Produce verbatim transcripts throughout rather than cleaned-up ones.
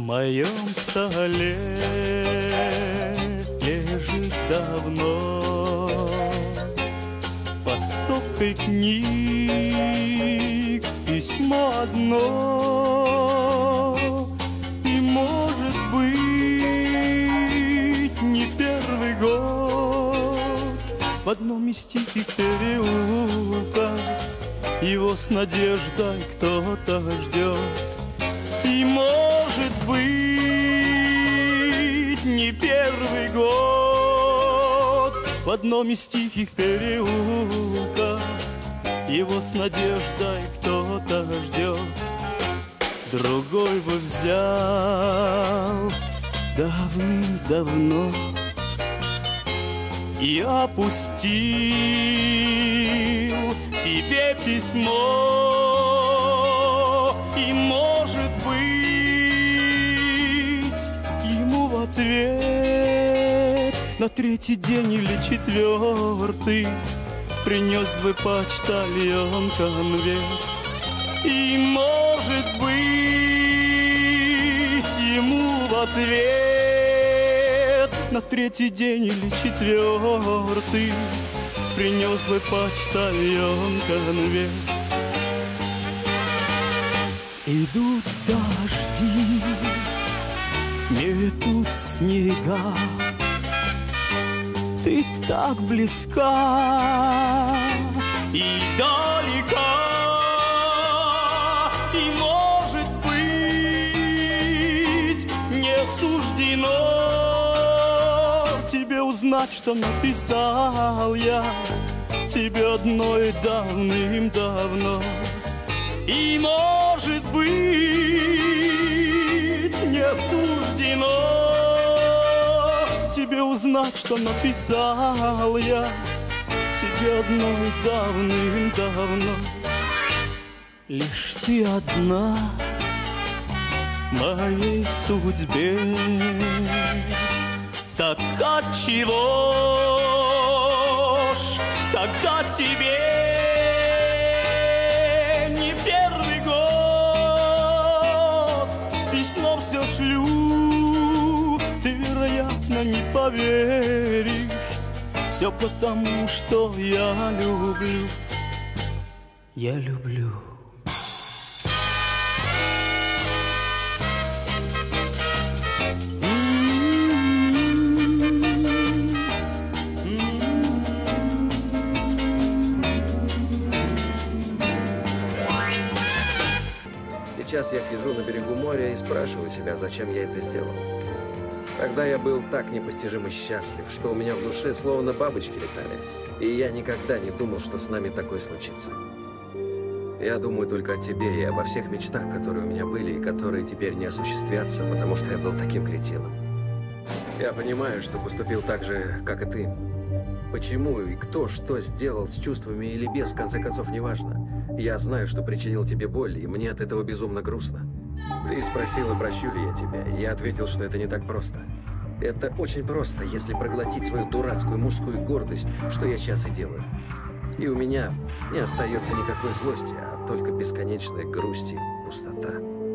моем столе лежит давно под стопкой книг письмо одно. И, может быть, не первый год в одном из тихих переулков его с надеждой кто-то ждет. И, может быть, не первый год в одном из тихих переулков его с надеждой кто-то ждет. Другой бы взял давным-давно и опустил тебе письмо. И, может быть, ему в ответ на третий день или четвертый принес бы почтальон конверт. И, может быть, ему в ответ на третий день или четвертый принес бы почтальон конверт. Идут дожди, метут снега, ты так близка и далека. И, может быть, не суждено тебе узнать, что написал я тебе одной давным-давно. И, может быть, не суждено тебе узнать, что написал я тебе одной давным-давно. Лишь ты одна в моей судьбе. Так отчего ж тогда тебе не первый год письмо все шлю? Ты, вероятно, не поверишь. Все потому, что я люблю. Я люблю. Сейчас я сижу на берегу моря и спрашиваю себя, зачем я это сделал. Тогда я был так непостижимо счастлив, что у меня в душе словно бабочки летали. И я никогда не думал, что с нами такое случится. Я думаю только о тебе и обо всех мечтах, которые у меня были и которые теперь не осуществятся, потому что я был таким кретином. Я понимаю, что поступил так же, как и ты. Почему и кто что сделал с чувствами или без, в конце концов, неважно. Я знаю, что причинил тебе боль, и мне от этого безумно грустно. Ты спросила, прощу ли я тебя, и я ответил, что это не так просто. Это очень просто, если проглотить свою дурацкую мужскую гордость, что я сейчас и делаю. И у меня не остается никакой злости, а только бесконечная грусть и пустота.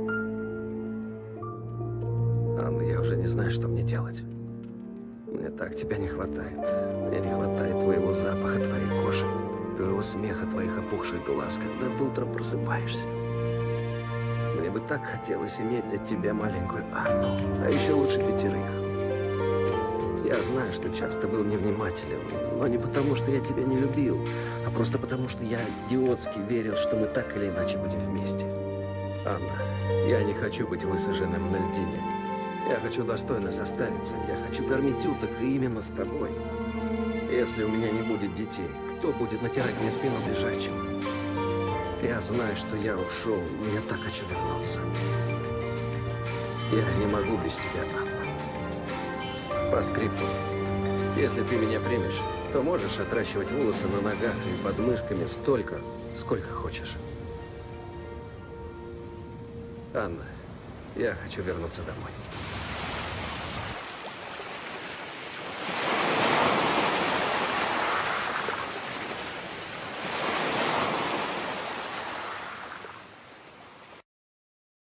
Анна, я уже не знаю, что мне делать. Мне так тебя не хватает. Мне не хватает твоего запаха, твоей кожи, твоего смеха, твоих опухших глаз, когда ты утром просыпаешься. Мне бы так хотелось иметь для тебя маленькую Анну, а еще лучше пятерых. Я знаю, что часто был невнимателен, но не потому, что я тебя не любил, а просто потому, что я идиотски верил, что мы так или иначе будем вместе. Анна, я не хочу быть высаженным на льдине. Я хочу достойно состариться, я хочу кормить уток и именно с тобой. Если у меня не будет детей, кто будет натирать мне спину лежачим? Я знаю, что я ушел, но я так хочу вернуться. Я не могу без тебя, Анна. По скрипту. Если ты меня примешь, то можешь отращивать волосы на ногах и под мышками столько, сколько хочешь. Анна, я хочу вернуться домой.